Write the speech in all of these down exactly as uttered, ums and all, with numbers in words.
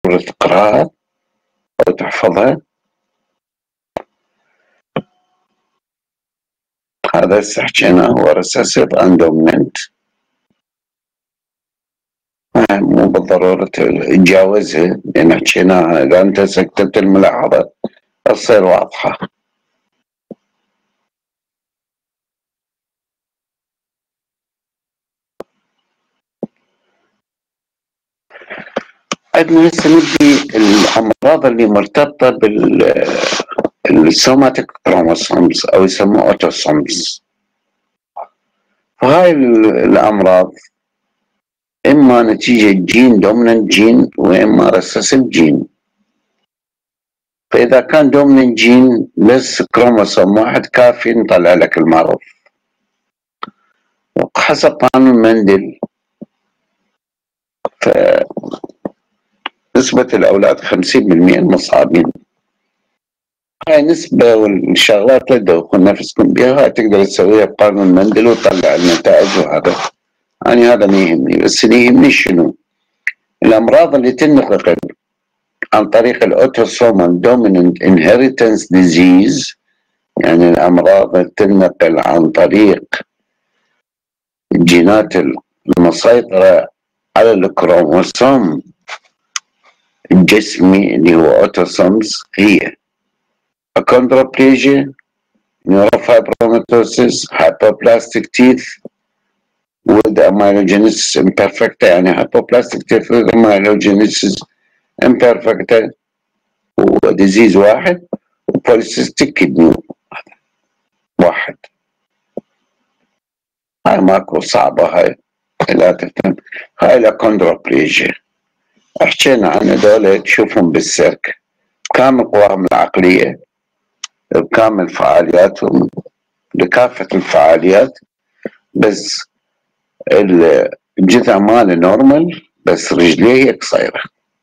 تقراها أو تحفظها. هذا هسه حكينا هو recessive and dominant، مو بالضرورة تجاوزها لأن حكيناها، إذا أنت كتبت الملاحظة تصير واضحة. عندنا هسه نبدي الأمراض اللي مرتبطة بالسوماتيك كروموسومز أو يسموها أوتوسومز. فهاي الأمراض إما نتيجة جين دوميننت جين وإما ريسيسيف جين. فإذا كان دوميننت جين بس كروموسوم واحد كافي نطلع لك المرض. وحسب قانون مندل فنسبة الأولاد خمسين بالمئة المصابين. هاي نسبة والشغلات لا تدخل نفسكم بها، هاي تقدر تسويها بقانون مندل وتطلع النتائج. وهذا يعني هذا ما يهمني، بس اللي يهمني شنو؟ الأمراض اللي تنقل عن طريق الأوتوسومال دوميننت انهيرتنس ديزيز، يعني الأمراض اللي تنقل عن طريق الجينات المسيطرة على الكروموسوم الجسمي اللي هو أوتوسومز، هي achondroplasia، neurofibromatosis، hypoplastic teeth with amylogenesis imperfecta، يعني hypoplastic teeth with amylogenesis imperfecta هو ديزيز واحد، وبوليسيستيك كدني واحد. هاي ماكو صعبة، هاي لا تهتم. هاي الأكوندروبليجيا حكينا عن هذول تشوفهم بالسيرك بكامل قواهم العقلية، بكامل فعالياتهم، بكافة الفعاليات، بس الجذع ماله نورمال بس رجليه قصيرة.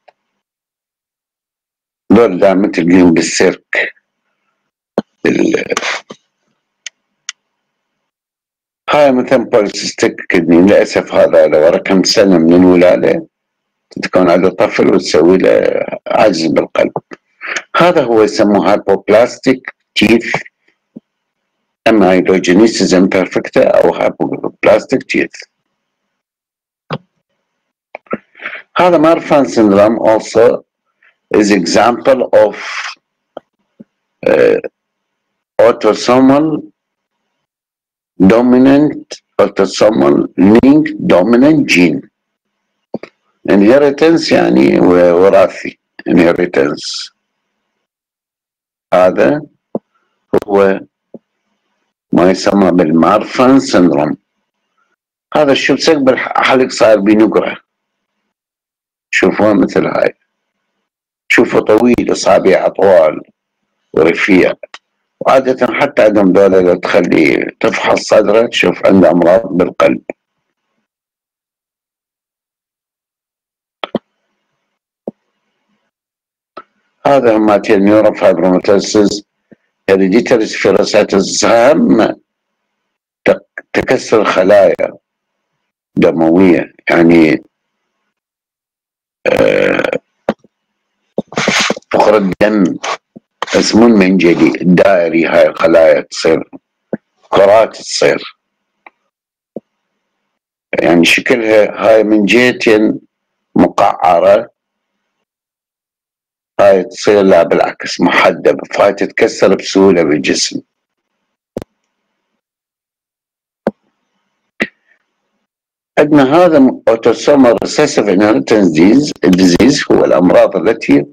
دول دائما تلقيهم بالسيرك. هاي مثلا بوليسيستيك كدني، للأسف هذا لو ورا كم سنة من الولادة تكون عنده طفل وتسوي له عجز بالقلب. هذا هو يسموه هايبوبلاستيك تيث amylogenesis imperfecta أو hypoplastic teeth. هذا Marfan syndrome also is example of uh, autosomal dominant autosomal linked dominant gene inheritance، يعني وراثي inheritance. هذا هو ما يسمى بالمارفان سندروم. هذا الشوف سقب حلق صاير بنقرة، شوفوها مثل هاي، شوفوا طويل، أصابع أطوال ورفيع. وعادة حتى عندهم دولة لو تخلي تفحص صدره تشوف عنده أمراض بالقلب. هذا مالتي النيوروفايبروماتوسيس هيريديتري سفيروسايتس، هم تكسر الخلايا دموية، يعني فقر الدم اسمه المنجلي الدائري، هاي الخلايا تصير كرات، تصير يعني شكلها هاي من جهتين مقعرة، هاي تصير لا بالعكس محدبة، فهاي تتكسر بسهولة بالجسم. عندنا هذا autosomal recessive inheritance disease هو الأمراض التي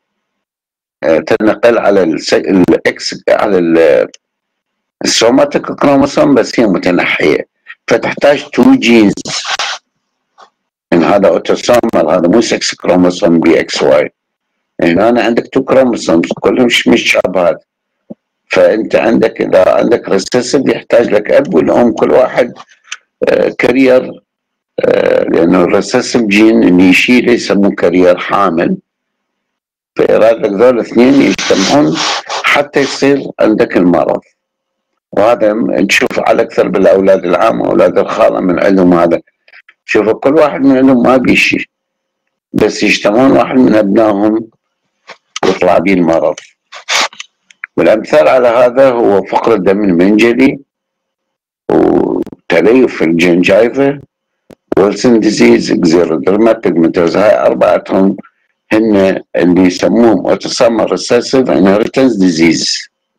تنقل على الإكس على السوماتيك كروموسوم بس هي متنحية، فتحتاج تو جينز من هذا اوتوسومال، هذا مو سكس كروموسوم بي اكس واي. هنا أنا عندك تو كروموسومز كلهم مش مش شابهات، فأنت عندك إذا عندك ريسيسيف يحتاج لك أب والأم كل واحد آه كارير، آه لأنه الريسيسيف جين اللي يشيله يسموه كارير حامل، فإرادة ذول الاثنين يجتمعون حتى يصير عندك المرض. وهذا تشوف على أكثر بالأولاد العامة، أولاد الخالة من عندهم هذا، شوف كل واحد من عندهم ما بيشي بس يجتمعون واحد من أبنائهم يطلع به المرض. والأمثال على هذا هو فقر الدم المنجلي وتليف الجنجايفا ويلسون ديزيز اكزيرودرما بيجمنتوزا. هاي أربعتهم هن اللي يسموهم اوتوسومال ريسيسيف انهيرتنس ديزيز.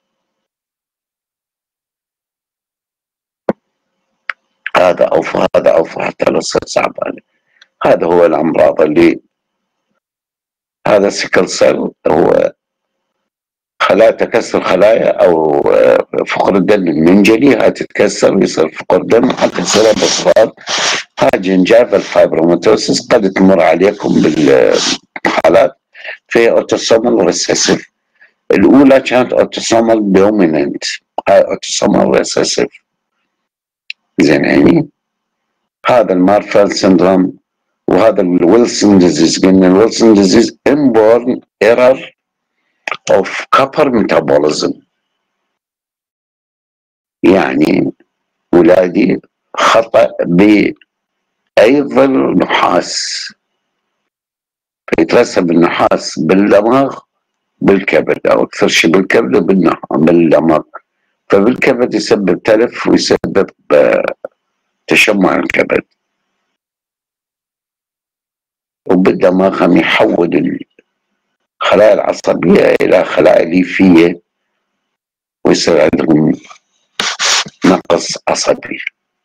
هذا أو هذا أو حتى لو صرت صعب عليه. هذا هو الأمراض اللي هذا سيكل سيل هو خلايا تكسر خلايا او فقر الدم المنجلي. هاي تتكسر ويصير فقر دم حتى تصير بصفات. هاي جنجافا الفايبروماتوسس قد تمر عليكم بالحالات في اوتوسومال ريسيسيف. الاولى كانت اوتوسومال دوميننت، هاي اوتوسومال ريسيسيف. زين يعني هذا المارفال سندروم وهذا الويلسون ديزيز. قلنا الويلسون ديزيز inborn error of copper metabolism، يعني ولادي خطأ بأيض النحاس، فيترسب النحاس بالدماغ بالكبد أو أكثر شيء بالكبد وبالدماغ. فبالكبد يسبب تلف ويسبب تشمع الكبد، وبالدماغ هم يحول الخلايا العصبية إلى خلايا ليفية ويصير عندهم نقص عصبي.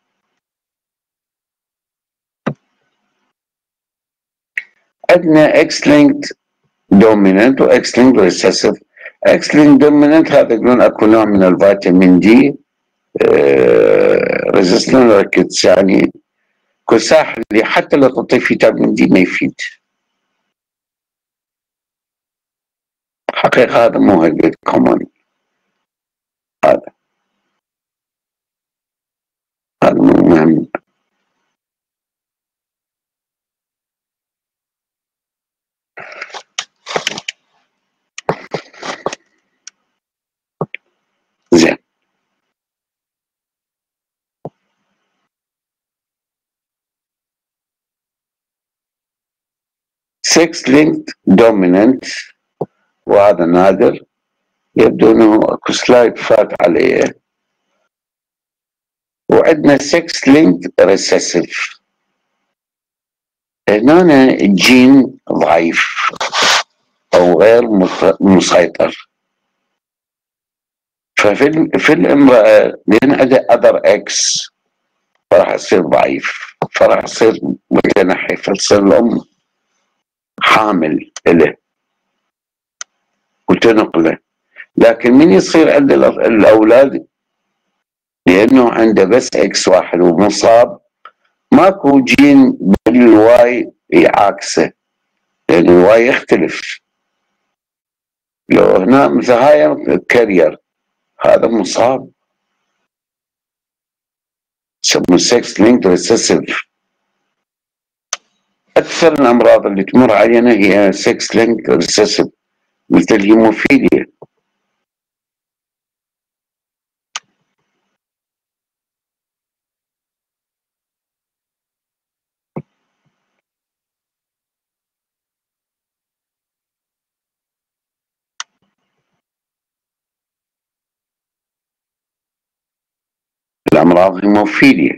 عندنا اكس لينكد دوميننت واكس لينكد ريسيسيف. اكس لينكد دوميننت هذا يقولون اكو نوع من الفيتامين دي ريزيستنت ريكتس، يعني كساح اللي حتى لو تعطيه فيتامين دي ما يفيد. حقيقة هذا مو هالقد كومن. هذا هذا مو مهم. زين سكس لينكد دوميننت وهذا نادر، يبدو انه اكو سلايد فات عليه. وعندنا سكس لينكد ريسيسيف، هنا الجين ضعيف او غير مسيطر. ففي في الامرأة لان عندها اذر اكس فراح يصير ضعيف، فراح يصير متنحي، فتصير الام حامل له وتنقله. لكن من يصير عند الاولاد لانه عنده بس اكس واحد ومصاب، ماكو جين بالواي يعاكسه، لان الواي يختلف. لو هنا مثل هاي كارير هذا مصاب يسموه سكس لينكد ريسيسيف. اكثر الامراض اللي تمر علينا هي سكس لينكد ريسيسيف مثل الهيموفيليا. الامراض الهيموفيليا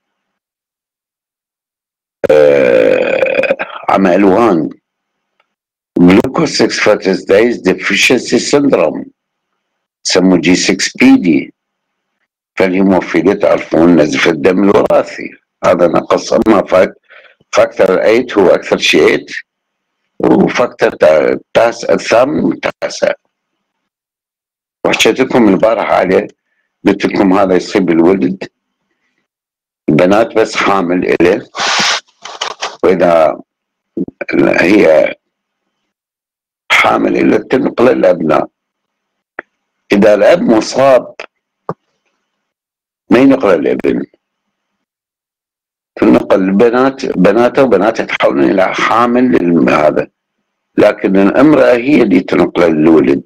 آه، عمى الوان، جلوكوز ستة فاتيزدايز ديفيشنسي سندروم يسموه جي ستة بي دي. فالهيموفيليا تعرفون نزف الدم الوراثي، هذا نقص. اما فاكتور ثمانية هو اكثر شيء ثمانية، وفاكتور التاسع الثامن والتاسع. وحكيت لكم البارحة عليه، قلت لكم هذا يصيب الولد البنات بس حامل إله، وإذا هي حامل إله تنقل الأبناء. إذا الأب مصاب ما ينقل الابن، تنقل البنات بناته وبناته تحولن إلى حامل هذا، لكن الامرأة هي اللي تنقل الولد.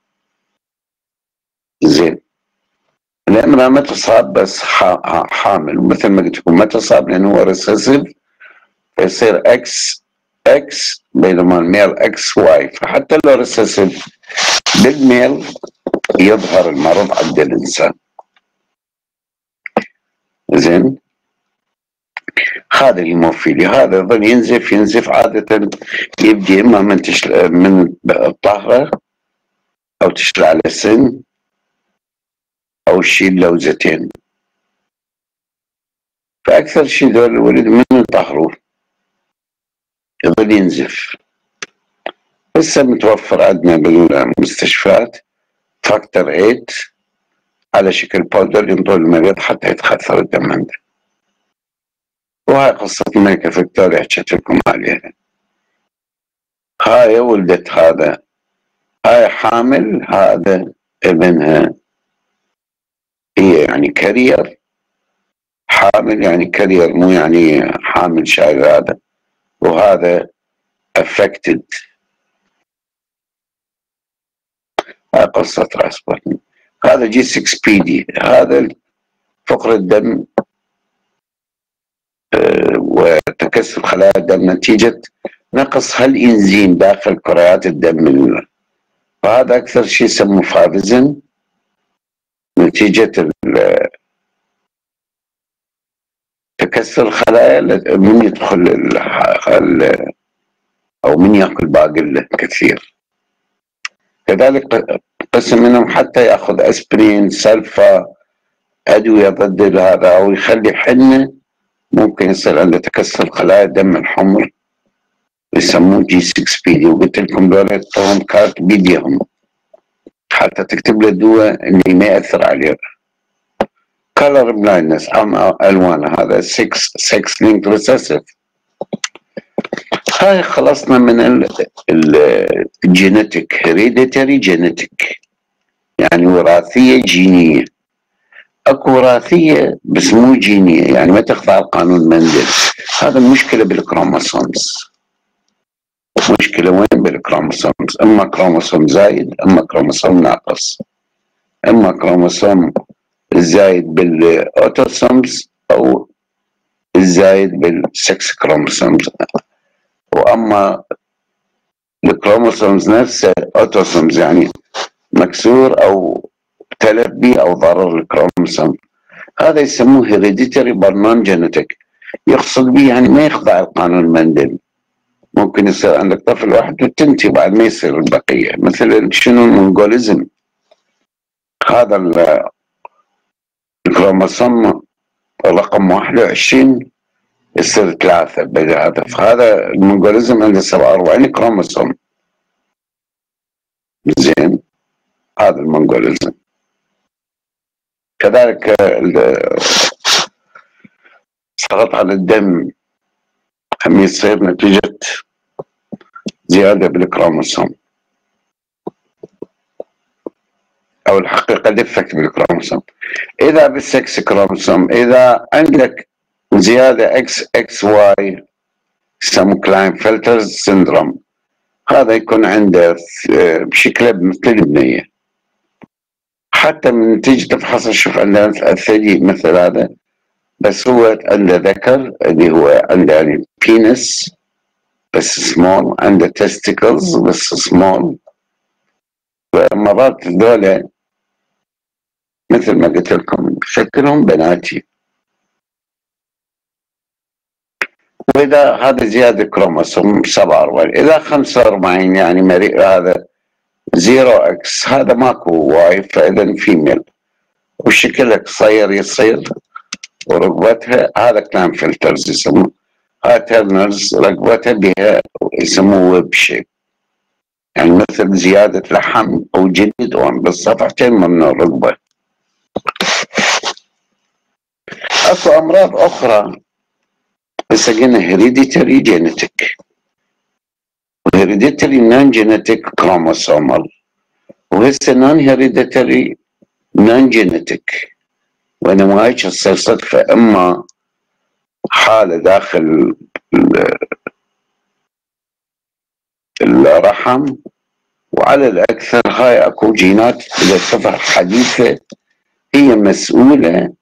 زين الامرأة ما تصاب بس حامل، مثل ما قلت لكم ما تصاب لأنه هو ريسيسيف فيصير اكس اكس بينما الميل اكس واي، فحتى لو ريسيسيف بالميل يظهر المرض عند الانسان. زين، هذا الهيموفيليا، هذا يظل ينزف ينزف عادة يبدي اما من تشل من الطهرة او تشل على السن او تشيل لوزتين، فاكثر شيء ذول الولد من يطهروا يظل ينزف. هسه متوفر عندنا بالمستشفيات فاكتور ثمانية على شكل باودر ينطوا المريض حتى يتخثر الدم عنده، وهاي قصة الملكة فيكتوريا حكيت لكم عليها. هاي ولدت هذا، هاي حامل، هذا ابنها، هي يعني كارير، حامل يعني كارير مو يعني حامل شايل هذا، وهذا affected. هاي قصة راس بطن. هذا جي ستة بي دي، هذا فقر الدم أه وتكسر خلايا الدم نتيجة نقص هالإنزيم داخل كريات الدم، فهذا أكثر شيء يسموه فافيزن نتيجة تكسر الخلايا من يدخل ال أو من يأكل باقي كثير. كذلك قسم منهم حتى يأخذ أسبرين، سلفا، أدوية ضد هذا، أو يخلي حنة ممكن يصير عنده تكسر خلايا الدم الحمر يسموه جي ستة بي دي. وقلت لكم دول يعطوهم كارت بيديهم حتى تكتب له الدواء اللي ما يأثر عليه. كلر بلايندنس، ألوانه، هذا ستة ستة لينك ريسيسيف. هاي خلصنا من الجينيتك، هيريديتري جينيتك يعني وراثية جينية. اكو وراثية بس مو جينية، يعني ما تخضع لقانون مندل. هذا المشكلة بالكروموسومز. مشكلة وين؟ بالكروموسومز، اما كروموسوم زايد اما كروموسوم ناقص، اما كروموسوم الزايد بالاوتوسومز او الزايد بالسكس كروموسومز، واما الكروموسومز نفسه اوتوسومز يعني مكسور او تلبي او ضرر الكروموسوم، هذا يسموه هيريديتري برنون جينيتك. يقصد به يعني ما يخضع القانون مندل، ممكن يصير عندك طفل واحد وتنتي بعد ما يصير البقيه، مثل شنو المونغوليزم. هذا الكروموسوم رقم واحد وعشرين يصير ثلاثه بين هذا، فهذا المونغوليزم عنده سبعة وأربعين كروموسوم. زين، هذا المونغوليزم. كذلك سقط على الدم هم يصير نتيجة زيادة بالكروموسوم، أو الحقيقة ديفكت بالكروموسوم. إذا بالسكس كروموسوم، إذا عندك زيادة إكس إكس واي يسموه كلاين فلترز سيندروم، هذا يكون عنده بشكله مثل البنية. حتى من نتيجة تفحص نشوف عنده الثدي مثل هذا، بس هو عنده ذكر اللي هو عنده يعني بينس بس سمول، عنده تستيكلز بس سمول. مرات ذولا مثل ما قلت لكم شكلهم بناتي. وإذا هذا زيادة كروموسوم سبعة وأربعين، إذا خمسة وأربعين يعني مريء هذا زيرو اكس، هذا ماكو واي، فإذا فيميل وشكلها قصير يصير وركبتها، هذا كلام فلترز يسموه. هاي تيرنرز ركبتها بها يسموه ويب شيب، يعني مثل زيادة لحم أو جلد أو بالصفحتين من الركبة. أكو أمراض أخرى هسه قلنا هيريديتري جينيتك، وهيريديتري نون جينيتك كروموسومال، وهسه نون هيريديتري نون جينيتك. وإنما هيك تصير صدفة، إما حالة داخل الرحم، وعلى الأكثر هاي أكو جينات للصفحة حديثة هي مسؤولة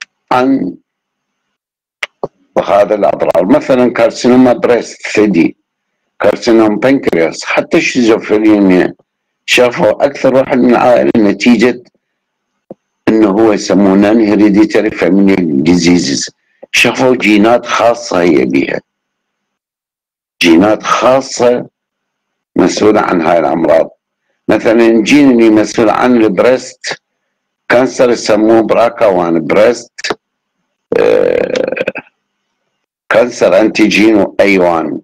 عن هذا الأضرار. مثلا كارسينوما بريست ثدي، كارسينوم بنكرياس، حتى الشيزوفرينيا شافوا أكثر واحد من العائلة نتيجة إنه هو يسمونه نون هيريديتري فاميليال ديزيزز، شافوا جينات خاصة هي بها، جينات خاصة مسؤولة عن هاي الأمراض. مثلا الجين اللي مسؤول عن البريست كانسر يسموه براكا وان بريست آه كانسر انتيجين اي واحد،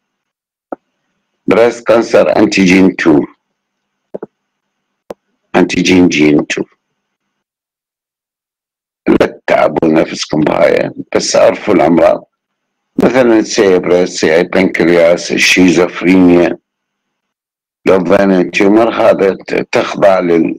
بريست كانسر انتيجين اثنين، انتيجين جين اثنين. لا تتعبوا نفسكم بهاي، بس اعرفوا الامراض مثلا سي بريست، سي بنكرياس، الشيزوفرينيا، لوفانا تيومر، هذا تخضع لل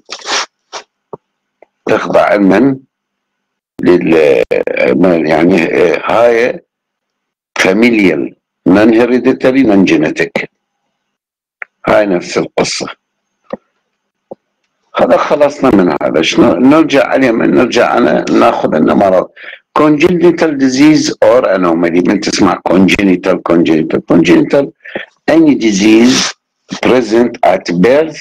تخضع علما لل يعني هاي فاميليال نون هيريديتري نون جينيتك، هاي نفس القصة. هذا خلصنا من هذا. شنو نرجع عليه؟ من نرجع أنا ناخذ لنا مرض congenital disease or anomaly. من تسمع congenital congenital congenital any disease present at birth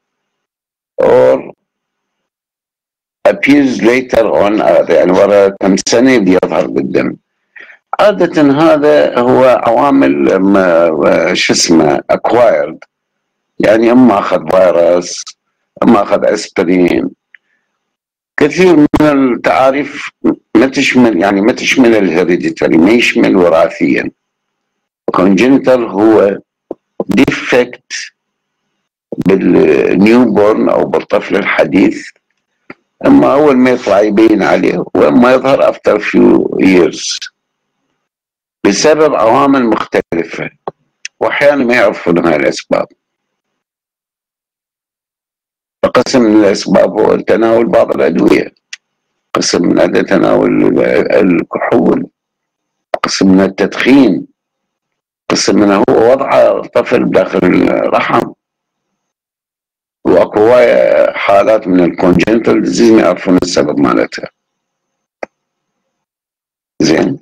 or appears later on، يعني ورا كم سنة بيظهر بالدم. عادة هذا هو عوامل شو اسمه acquired، يعني اما اخذ فيروس، اما اخذ اسبرين. كثير من التعاريف ما تشمل، يعني ما تشمل الهيريديتري، ما يشمل وراثيا. كونجنتال هو ديفكت بالنيو بورن او بالطفل الحديث، اما اول ما يطلع يبين عليه، واما يظهر افتر فيو ييرز بسبب عوامل مختلفة، واحيانا ما يعرفون هاي الاسباب. فقسم من الاسباب هو تناول بعض الادوية، قسم من هذا تناول الكحول، قسم من التدخين، قسم من هو وضع طفل داخل الرحم، واكو هواية حالات من الكونجنتال ديزيز ما يعرفون السبب مالتها. زين،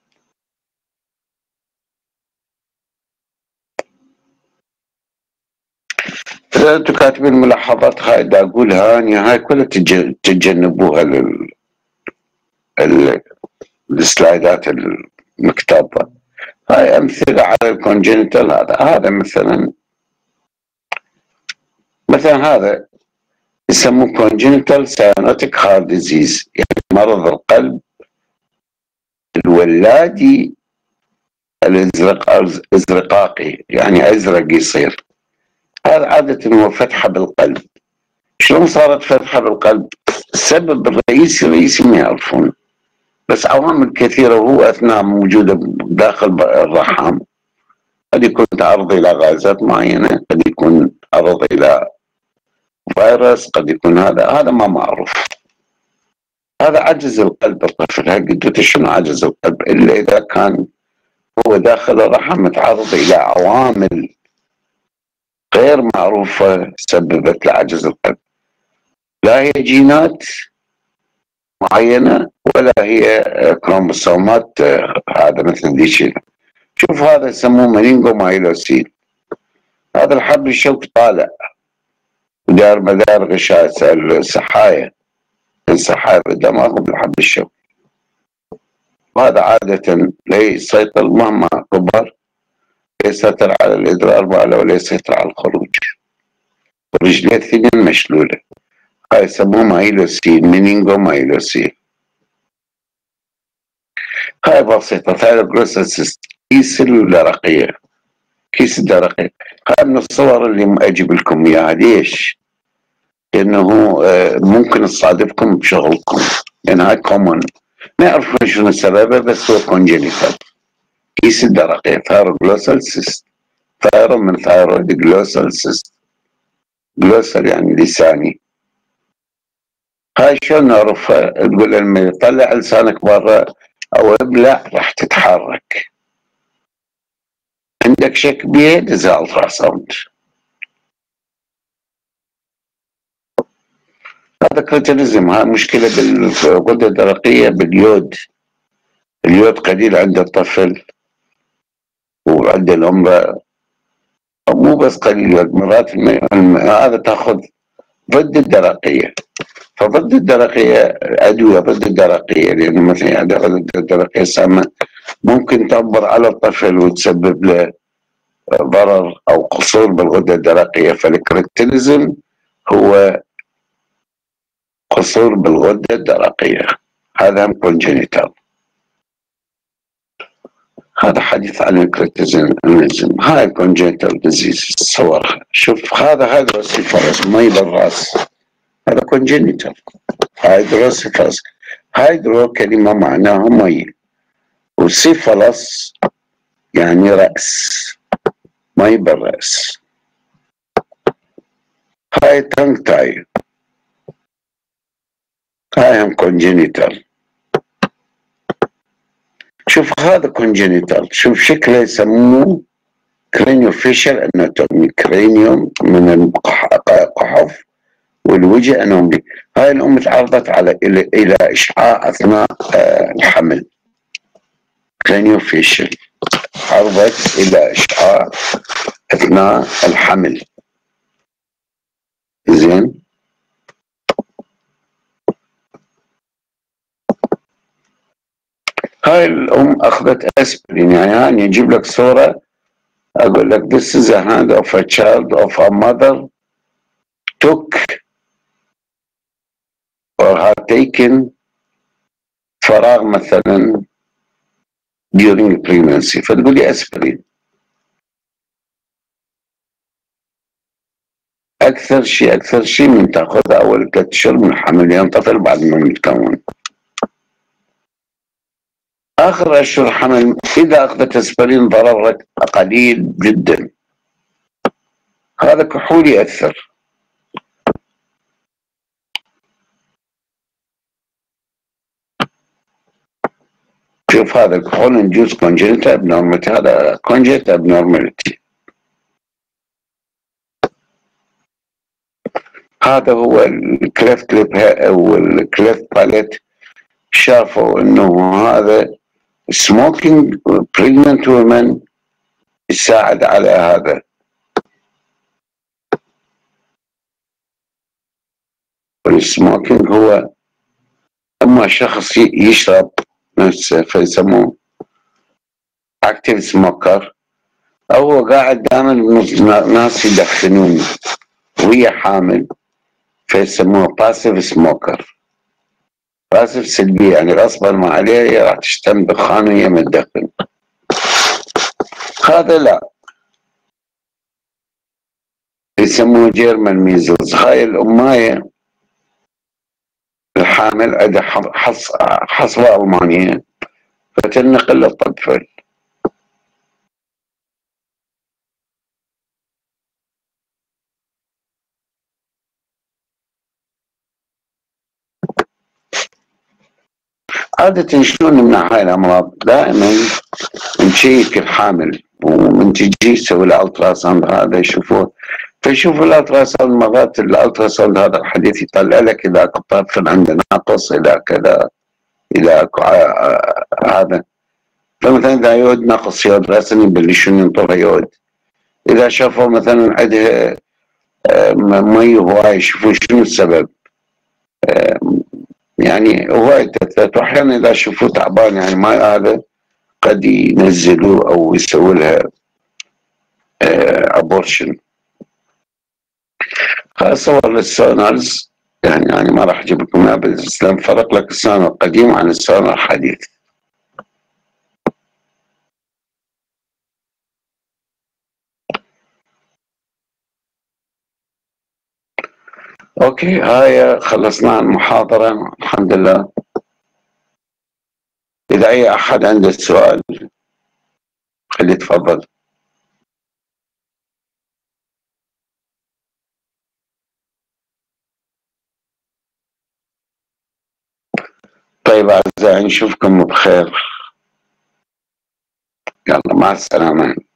إذا انتم كاتبين ملاحظات هاي دا اقولها انا، هاي كلها تتجنبوها لل ال... السلايدات المكتبة. هاي امثلة على الكونجنتال. هذا هذا مثلا مثلا هذا يسموه congenital cyanotic heart disease، يعني مرض القلب الولادي الازرق ازرقاقي، يعني ازرق يصير. هذا عادة هو فتحة بالقلب. شلون صارت فتحة بالقلب؟ السبب الرئيسي الرئيسي ما يعرفون، بس عوامل كثيرة، وهو أثناء موجودة داخل الرحم. قد يكون تعرض إلى غازات معينة، قد يكون تعرض إلى فيروس، قد يكون هذا هذا ما معروف. هذا عجز القلب الطفل. هاي قلت شنو عجز القلب؟ إلا إذا كان هو داخل الرحم متعرض إلى عوامل غير معروفة سببت لعجز القلب، لا هي جينات معينة ولا هي كروموسومات. هذا مثل ديشي. شوف هذا يسموه منينجو مايلوسيل. هذا الحبل الشوكي طالع ودار مدار غشاء السحايا، السحايا بالدماغ بالحبل الشوكي. وهذا عادة لا يسيطر مهما كبر، لا يسيطر على الإدرار ولا يسيطر على الخروج. رجليه الاثنين مشلولة. هاي يسموه مايلوسيل، منينجو مايلوسيل. هاي بسيطة. ثايروجلوسيس، كيس الدرقية، كيس الدرقية. هاي من الصور اللي أجيب لكم إياها. ليش؟ لأنه ممكن تصادفكم بشغلكم، لأن هاي كومن ما يعرفون شنو سببه، بس هو كونجنيتال. كيس الدرقية، ثايروجلوسيس، ثايرو من ثايرويد، جلوسيس، جلوسال يعني لساني. هاي شلون نعرفها؟ تقول لما يطلع لسانك برا او ابلع راح تتحرك. عندك شك بيه دز الترا ساوند. هذا كريتينيزم. هاي مشكلة بالغدة الدرقية باليود. اليود قليل عند الطفل وعند الأم مو بس قليل، مرات هذا تاخذ ضد الدرقيه. فضد الدرقيه ادويه ضد الدرقيه، لانه مثلا ادويه ضد الدرقيه السامه ممكن تعبر على الطفل وتسبب له ضرر او قصور بالغده الدرقيه. فالكريتينيزم هو قصور بالغده الدرقيه، هذا هم كونجنتال. هذا حديث عن الكريتينيزم. هاي كونجنتال ديزيز صورها. شوف هذا هيدروسيفالس، مي بالراس، هذا كونجنتال. هيدروسيفالس، هيدرو كلمه معناها مي، وسيفالس يعني راس، مي بالراس. هاي تانك تاي، هاي هم كونجنتال. شوف هذا كونجنتال، شوف شكله يسموه كرينيو فيشل اناتومي، كرينيوم من القحف والوجه انومي. هاي الام تعرضت على الى الى اشعاع اثناء آه الحمل. كرينيو فيشل عرضت الى اشعاع اثناء الحمل. زين، هاي الام اخذت اسبرين. يعني يجيب لك صوره اقول لك this is a hand of a child of a mother took or had taken فراغ مثلا during pregnancy، فتقول لي اسبرين. اكثر شيء اكثر شيء من تاخذها اول ثلاث شهور من الحمل ينطفل بعد ما يتكون. اخر اشهر الحمل اذا اخذت اسبرين ضررك قليل جدا. هذا كحول ياثر. شوف هذا الكحول نجوز كونجنتا ابنورماليتي، هذا كونجنتا ابنورماليتي. هذا هو الكليفت ليب او الكليفت باليت. شافوا انه هذا سموكينج بريجننت وومن يساعد على هذا. السموكينج هو اما شخص يشرب نفسه فيسموه اكتيف سموكر، او هو قاعد دائما ناس يدخنون وهي حامل فيسموه باسيف سموكر. باسيف سلبية، يعني غصبا ما عليها هي راح تشتم دخان وهي ما تدخن. هذا لا، يسموه جيرمان ميزلز. هاي الأماية الحامل عندها حصوة ألمانية فتنقل للطفل. عادة شلون نمنع هاي الأمراض؟ دائما نشيك الحامل ومن تجي تسوي الالترا ساوند هذا يشوفوه، فيشوفوا الالترا ساوند مرات الالترا ساوند هذا الحديث يطلع لك اذا الطفل عنده ناقص، اذا كذا، اذا هذا. فمثلا اذا يود ناقص يود راسا يبلشون ينطرها يود. اذا شافوا مثلا عندها مي هواي يشوفون شنو السبب. يعني هواي تثبت، واحيانا اذا شافوه تعبان يعني ما هذا قد ينزلوا او يسووا لها ابورشن. صور للسونارز يعني يعني ما راح اجيب لكم اياها بالاسلام. فرق لك السونار القديم عن السونار الحديث. اوكي، هاي خلصنا المحاضرة الحمد لله. اذا اي احد عنده سؤال خليه يتفضل. طيب اعزائي نشوفكم بخير. يلا مع السلامة.